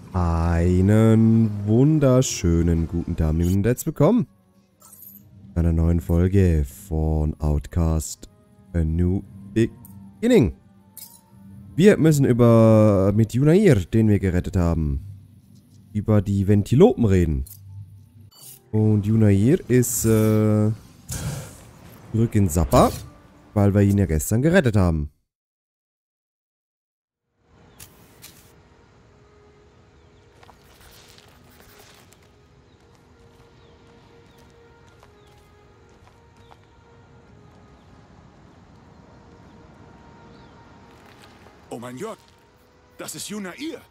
Einen wunderschönen guten Tag und herzlich willkommen zu einer neuen Folge von Outcast A New Beginning. Wir müssen mit Yunair, den wir gerettet haben, über die Ventilopen reden. Und Yunair ist zurück in Sappa, weil wir ihn ja gestern gerettet haben. Oh mein Gott, das ist Yunair.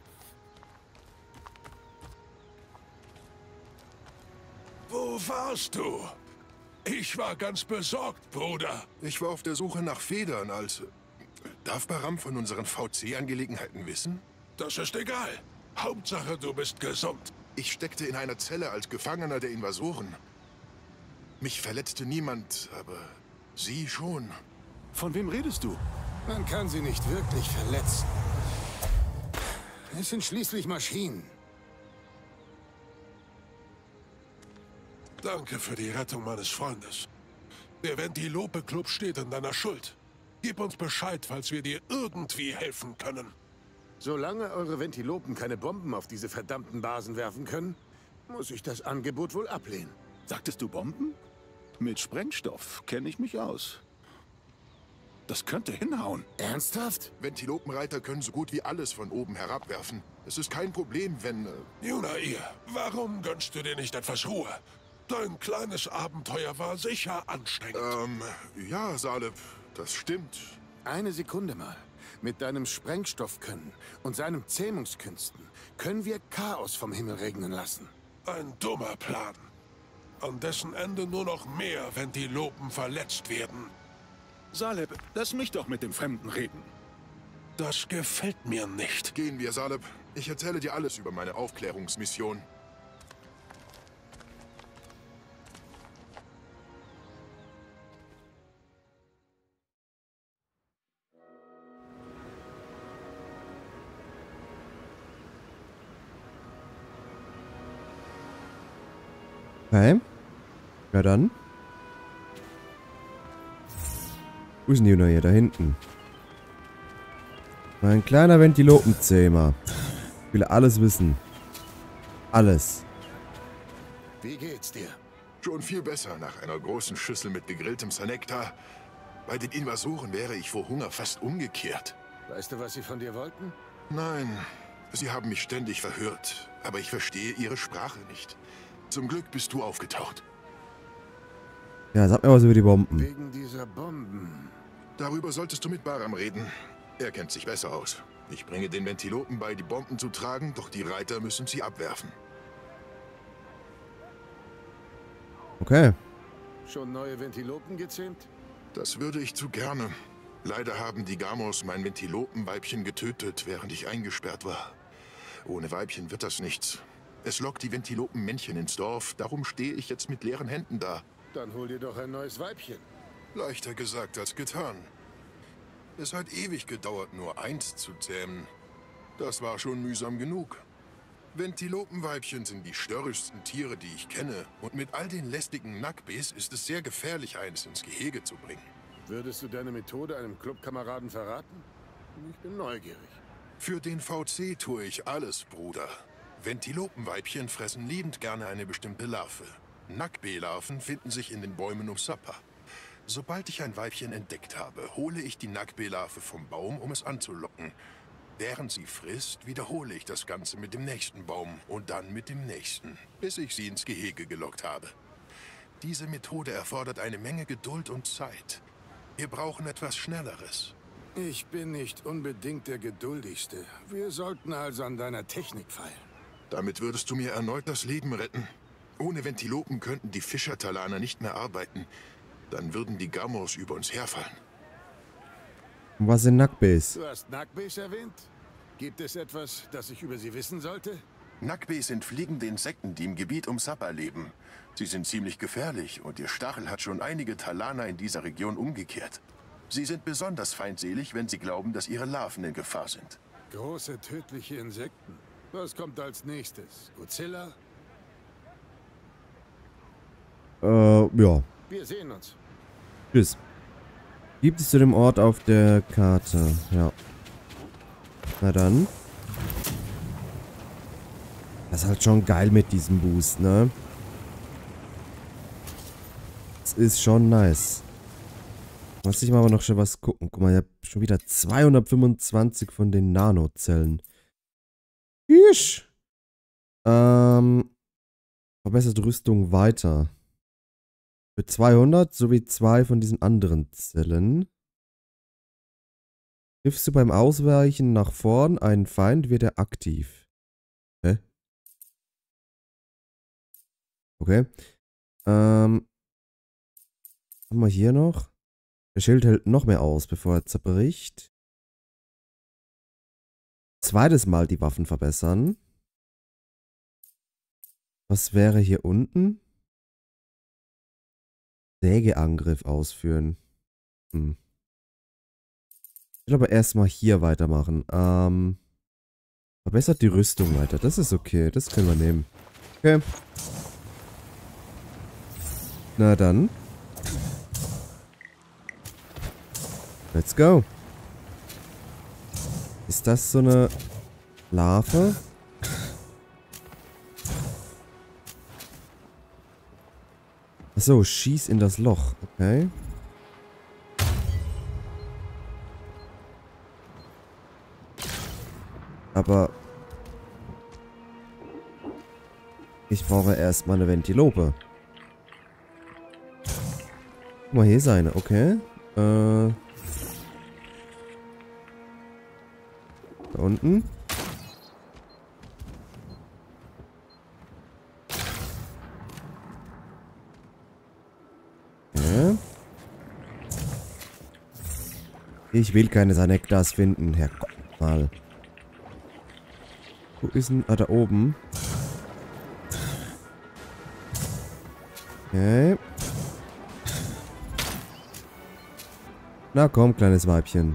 Wo warst du? Ich war ganz besorgt, Bruder. Ich war auf der Suche nach Federn, als... Darf Baram von unseren VC-Angelegenheiten wissen? Das ist egal. Hauptsache, du bist gesund. Ich steckte in einer Zelle als Gefangener der Invasoren. Mich verletzte niemand, aber Sie schon. Von wem redest du? Man kann sie nicht wirklich verletzen. Es sind schließlich Maschinen. Danke für die Rettung meines Freundes. Der Ventilope-Club steht in deiner Schuld. Gib uns Bescheid, falls wir dir irgendwie helfen können. Solange eure Ventilopen keine Bomben auf diese verdammten Basen werfen können, muss ich das Angebot wohl ablehnen. Sagtest du Bomben? Mit Sprengstoff kenne ich mich aus. Das könnte hinhauen. Ernsthaft? Ventilopenreiter können so gut wie alles von oben herabwerfen. Es ist kein Problem, wenn... Yunair, warum gönnst du dir nicht etwas Ruhe? Dein kleines Abenteuer war sicher anstrengend. Ja, Saleb, das stimmt. Eine Sekunde mal. Mit deinem Sprengstoffkönnen und seinen Zähmungskünsten können wir Chaos vom Himmel regnen lassen. Ein dummer Plan. An dessen Ende nur noch mehr Ventilopen verletzt werden. Saleb, lass mich doch mit dem Fremden reden. Das gefällt mir nicht. Gehen wir, Saleb. Ich erzähle dir alles über meine Aufklärungsmission. Okay. Ja dann. Wo ist denn die Yunair? Da hinten. Mein kleiner Ventilopenzähmer. Ich will alles wissen. Alles. Wie geht's dir? Schon viel besser nach einer großen Schüssel mit gegrilltem Sanekta. Bei den Invasoren wäre ich vor Hunger fast umgekehrt. Weißt du, was sie von dir wollten? Nein, sie haben mich ständig verhört, aber ich verstehe ihre Sprache nicht. Zum Glück bist du aufgetaucht. Ja, sag mir was über die Bomben. Wegen dieser Bomben. Darüber solltest du mit Baram reden. Er kennt sich besser aus. Ich bringe den Ventilopen bei, die Bomben zu tragen, doch die Reiter müssen sie abwerfen. Okay. Schon neue Ventilopen gezähmt? Das würde ich zu gerne. Leider haben die Gamos mein Ventilopenweibchen getötet, während ich eingesperrt war. Ohne Weibchen wird das nichts. Es lockt die Ventilopenmännchen ins Dorf, darum stehe ich jetzt mit leeren Händen da. Dann hol dir doch ein neues Weibchen. Leichter gesagt als getan. Es hat ewig gedauert, nur eins zu zähmen. Das war schon mühsam genug. Ventilopenweibchen sind die störrischsten Tiere, die ich kenne. Und mit all den lästigen Nackbes ist es sehr gefährlich, eins ins Gehege zu bringen. Würdest du deine Methode einem Clubkameraden verraten? Ich bin neugierig. Für den VC tue ich alles, Bruder. Ventilopenweibchen fressen liebend gerne eine bestimmte Larve. Nackbe-Larven finden sich in den Bäumen um Sappa. Sobald ich ein Weibchen entdeckt habe, hole ich die Nackbe-Larve vom Baum, um es anzulocken. Während sie frisst, wiederhole ich das Ganze mit dem nächsten Baum und dann mit dem nächsten, bis ich sie ins Gehege gelockt habe. Diese Methode erfordert eine Menge Geduld und Zeit. Wir brauchen etwas Schnelleres. Ich bin nicht unbedingt der Geduldigste. Wir sollten also an deiner Technik feilen. Damit würdest du mir erneut das Leben retten. Ohne Ventilopen könnten die Fischertalaner nicht mehr arbeiten. Dann würden die Gamos über uns herfallen. Was sind Nackbes? Du hast Nackbes erwähnt? Gibt es etwas, das ich über sie wissen sollte? Nackbes sind fliegende Insekten, die im Gebiet um Sappa leben. Sie sind ziemlich gefährlich und ihr Stachel hat schon einige Talaner in dieser Region umgekehrt. Sie sind besonders feindselig, wenn sie glauben, dass ihre Larven in Gefahr sind. Große, tödliche Insekten. Was kommt als nächstes? Godzilla? Ja. Wir sehen uns. Tschüss. Gibt es zu dem Ort auf der Karte? Ja. Na dann. Das ist halt schon geil mit diesem Boost, ne? Das ist schon nice. Muss ich mal aber noch schon was gucken. Guck mal, ich habe schon wieder 225 von den Nanozellen. Isch. Verbessert Rüstung weiter. Für 200 sowie 2 von diesen anderen Zellen. Triffst du beim Ausweichen nach vorn einen Feind, wird er aktiv. Hä? Okay. Haben wir hier noch? Der Schild hält noch mehr aus, bevor er zerbricht. Zweites Mal die Waffen verbessern. Was wäre hier unten? Sägeangriff ausführen. Ich will aber erstmal hier weitermachen. Verbessert die Rüstung weiter. Das ist okay. Das können wir nehmen. Okay. Na dann. Let's go. Ist das so eine Larve? Achso, schieß in das Loch. Okay. Aber ich brauche erstmal eine Ventilope. Guck mal, hier ist eine. Okay. Da unten. Okay. Ich will keine Sanektas finden, Herr Gott mal. Wo ist denn? Ah, da oben. Okay. Na komm, kleines Weibchen.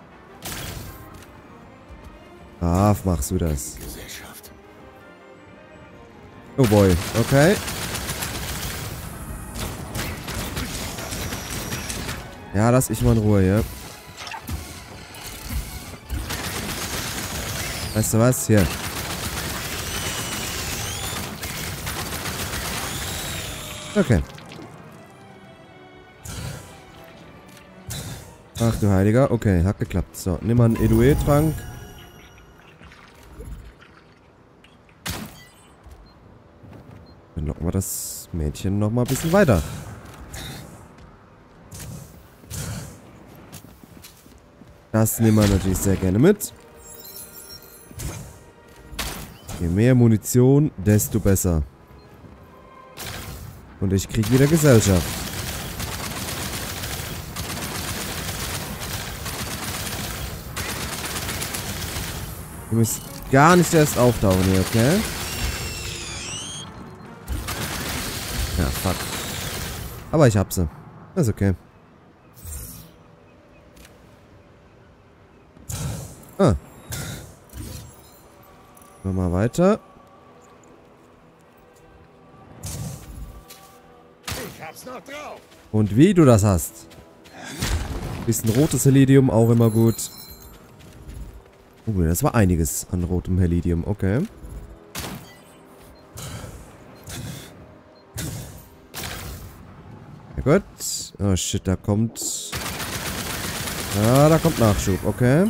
Brav machst du das. Gesellschaft. Oh boy, okay. Ja, lass ich mal in Ruhe, ja. Weißt du was? Hier. Okay. Ach du Heiliger. Okay, hat geklappt. So, nimm mal einen Edue-Trank. Dann locken wir das Mädchen noch mal ein bisschen weiter. Das nehmen wir natürlich sehr gerne mit. Je mehr Munition, desto besser. Und ich kriege wieder Gesellschaft. Ihr müsst gar nicht erst auftauchen hier, okay? Ja, fuck. Aber ich hab sie. Ist okay. Ah. Machen wir mal weiter. Ich hab's noch drauf. Und wie du das hast. Bisschen rotes Helidium, auch immer gut. Oh, das war einiges an rotem Helidium, okay. Ja gut. Oh shit, da kommt... Ja, da kommt Nachschub, okay.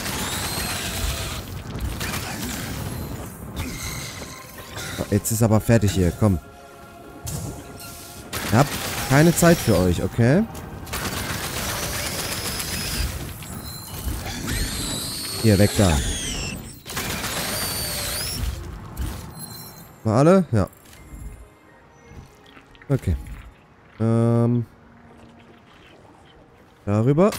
Oh, jetzt ist aber fertig hier, komm. Ich hab keine Zeit für euch, okay? Hier, weg da. Mal alle? Ja. Okay. Darüber.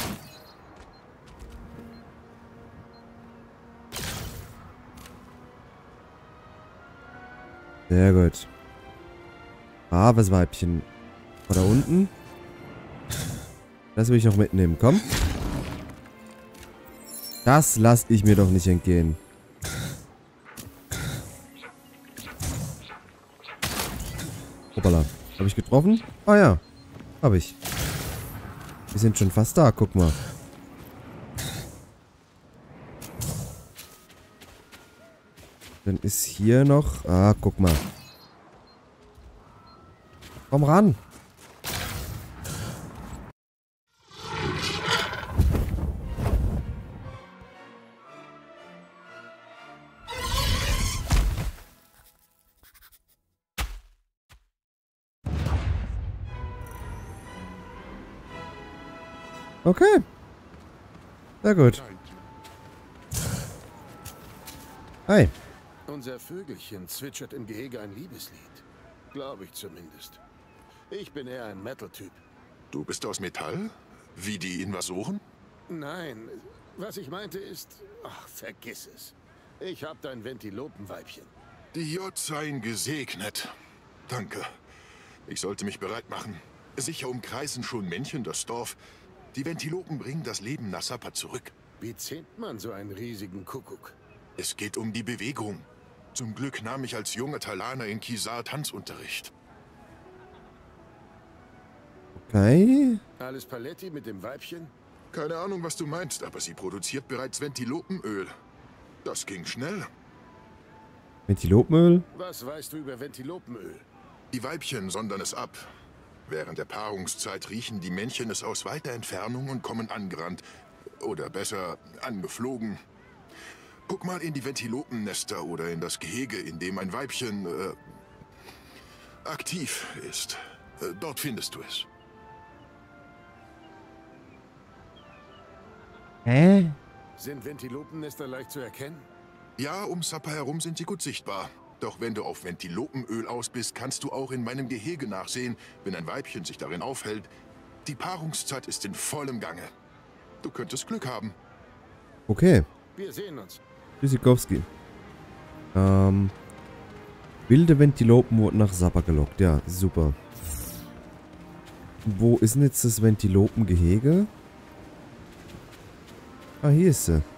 Sehr gut. Braves Weibchen. Da unten. Das will ich noch mitnehmen. Komm. Das lasse ich mir doch nicht entgehen. Hoppala. Habe ich getroffen? Ah ja. Habe ich. Wir sind schon fast da. Guck mal. Dann ist hier noch... Ah, guck mal. Komm ran. Okay. Sehr gut. Hi. Unser Vögelchen zwitschert im Gehege ein Liebeslied. Glaube ich zumindest. Ich bin eher ein Metal-Typ. Du bist aus Metall? Wie die Invasoren? Nein, was ich meinte ist... Ach, vergiss es. Ich hab dein Ventilopenweibchen. Die J seien gesegnet. Danke. Ich sollte mich bereit machen. Sicher umkreisen schon Männchen das Dorf. Die Ventilopen bringen das Leben nach Sappa zurück. Wie zähmt man so einen riesigen Kuckuck? Es geht um die Bewegung. Zum Glück nahm ich als junger Talaner in Kisar Tanzunterricht. Okay. Alles Paletti mit dem Weibchen? Keine Ahnung, was du meinst, aber sie produziert bereits Ventilopenöl. Das ging schnell. Ventilopenöl? Was weißt du über Ventilopenöl? Die Weibchen sondern es ab. Während der Paarungszeit riechen die Männchen es aus weiter Entfernung und kommen angerannt. Oder besser, angeflogen. Guck mal in die Ventilopennester oder in das Gehege, in dem ein Weibchen aktiv ist. Dort findest du es. Hä? Sind Ventilopennester leicht zu erkennen? Ja, um Sappa herum sind sie gut sichtbar. Doch wenn du auf Ventilopenöl aus bist, kannst du auch in meinem Gehege nachsehen, wenn ein Weibchen sich darin aufhält. Die Paarungszeit ist in vollem Gange. Du könntest Glück haben. Okay. Wir sehen uns. Tschüssikowski. Wilde Ventilopen wurden nach Sappa gelockt. Ja, super. Wo ist denn jetzt das Ventilopengehege? Ah, hier ist sie.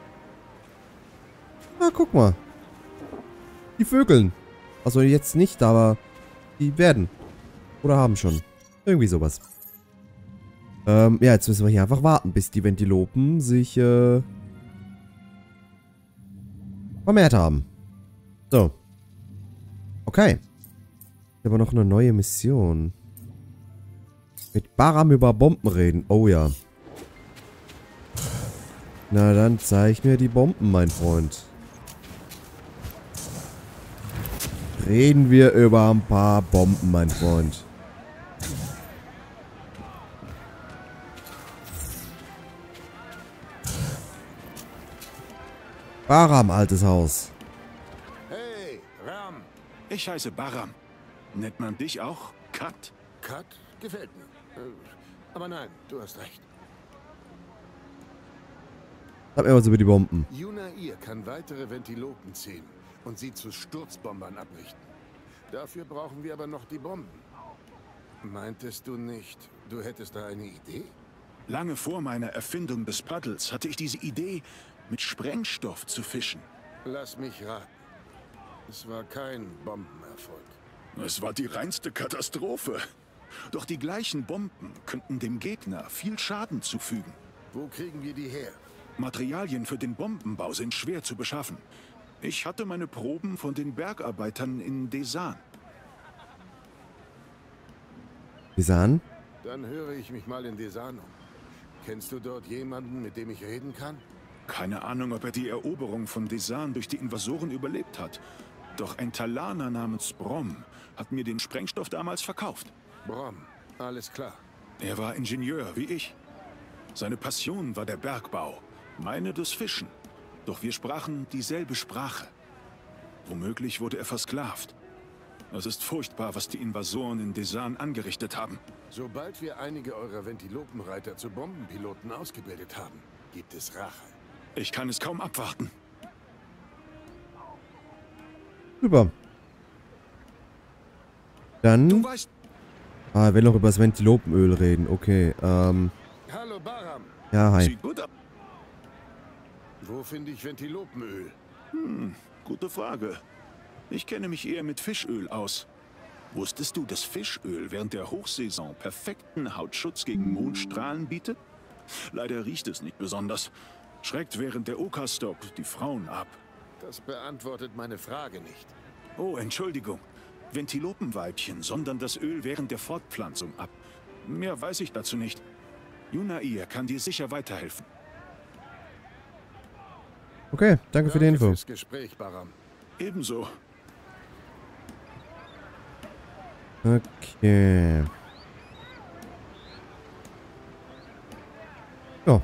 Ah, guck mal. Die Vögeln. Also jetzt nicht, aber die werden. Oder haben schon. Irgendwie sowas. Ja, jetzt müssen wir hier einfach warten, bis die Ventilopen sich vermehrt haben. So. Okay. Ich habe noch eine neue Mission. Mit Baram über Bomben reden. Oh ja. Na dann zeig mir die Bomben, mein Freund. Reden wir über ein paar Bomben, mein Freund. Baram, altes Haus. Hey, Ram. Ich heiße Baram. Nennt man dich auch Kat? Kat? Gefällt mir. Aber nein, du hast recht. Sag mir was über die Bomben. Yunair kann weitere Ventilopen zähmen und sie zu Sturzbombern abrichten. Dafür brauchen wir aber noch die Bomben. Meintest du nicht, du hättest da eine Idee? Lange vor meiner Erfindung des Paddels hatte ich diese Idee, mit Sprengstoff zu fischen. Lass mich raten. Es war kein Bombenerfolg. Es war die reinste Katastrophe. Doch die gleichen Bomben könnten dem Gegner viel Schaden zufügen. Wo kriegen wir die her? Materialien für den Bombenbau sind schwer zu beschaffen. Ich hatte meine Proben von den Bergarbeitern in Desan. Desan? Dann höre ich mich mal in Desan um. Kennst du dort jemanden, mit dem ich reden kann? Keine Ahnung, ob er die Eroberung von Desan durch die Invasoren überlebt hat. Doch ein Talaner namens Brom hat mir den Sprengstoff damals verkauft. Brom, alles klar. Er war Ingenieur, wie ich. Seine Passion war der Bergbau, meine das Fischen. Doch wir sprachen dieselbe Sprache. Womöglich wurde er versklavt. Es ist furchtbar, was die Invasoren in Desan angerichtet haben. Sobald wir einige eurer Ventilopenreiter zu Bombenpiloten ausgebildet haben, gibt es Rache. Ich kann es kaum abwarten. Super. Dann... Du weißt... Ah, er will noch über das Ventilopenöl reden. Okay, Hallo Baram. ja, hi. Sieht gut ab. Wo finde ich Ventilopenöl? Gute Frage. Ich kenne mich eher mit Fischöl aus. Wusstest du, dass Fischöl während der Hochsaison perfekten Hautschutz gegen Mondstrahlen bietet? Leider riecht es nicht besonders. Schreckt während der Oka-Stop die Frauen ab. Das beantwortet meine Frage nicht. Oh, Entschuldigung. Ventilopenweibchen sondern das Öl während der Fortpflanzung ab. Mehr weiß ich dazu nicht. Yunair kann dir sicher weiterhelfen. Okay, danke für die Info. Fürs Gespräch, Baram. Ebenso. Okay. Ja.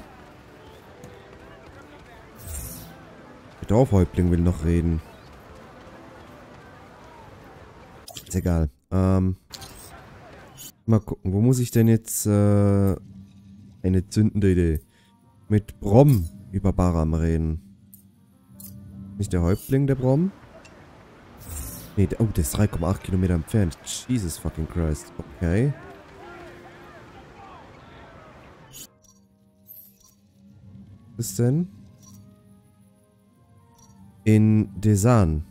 Der Dorfhäuptling will noch reden. Ist egal. Mal gucken, wo muss ich denn jetzt eine zündende Idee mit Brom über Baram reden? Nicht der Häuptling, der Brom? Nee, oh, der ist 3,8 Kilometer entfernt. Jesus fucking Christ. Okay. Was ist denn? In Desan.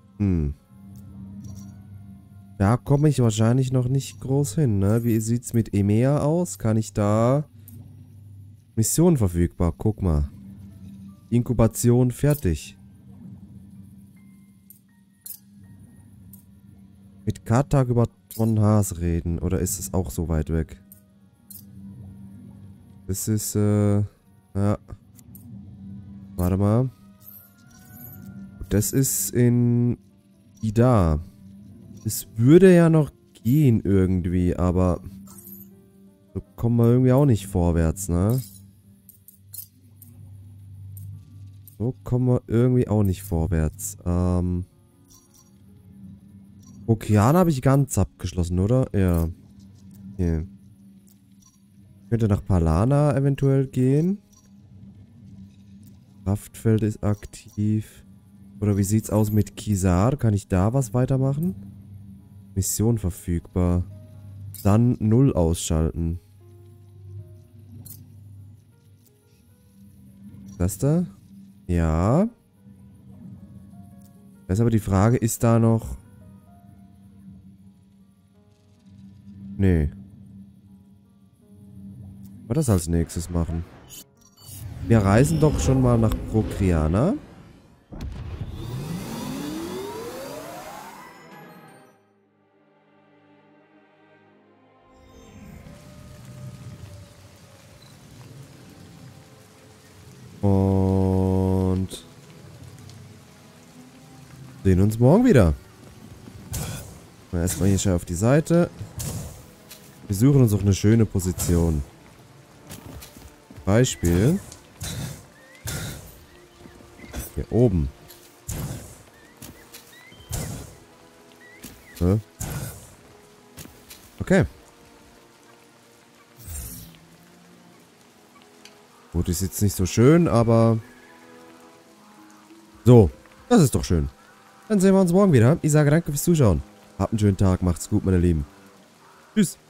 Da komme ich wahrscheinlich noch nicht groß hin, ne? Wie sieht's mit Emea aus? Kann ich da... Mission verfügbar, guck mal. Inkubation fertig. Mit Kartag über Ton Haas reden. Oder ist es auch so weit weg? Das ist, ja. Warte mal. Das ist in Ida. Es würde ja noch gehen irgendwie, aber so kommen wir irgendwie auch nicht vorwärts, ne? So kommen wir irgendwie auch nicht vorwärts. Okean habe ich ganz abgeschlossen, oder? Ja. Okay. Könnte nach Palana eventuell gehen. Kraftfeld ist aktiv. Oder wie sieht's aus mit Kisar? Kann ich da was weitermachen? Mission verfügbar. Dann 0 ausschalten. Das da? Ja. Da ist aber die Frage, ist da noch... Nee. Was das als nächstes machen? Wir reisen doch schon mal nach Prokriana. Und sehen uns morgen wieder. Erstmal hier schnell auf die Seite. Wir suchen uns auch eine schöne Position. Beispiel. Hier oben. Okay. Gut, ist jetzt nicht so schön, aber... So, das ist doch schön. Dann sehen wir uns morgen wieder. Ich sage danke fürs Zuschauen. Habt einen schönen Tag, macht's gut, meine Lieben. Tschüss.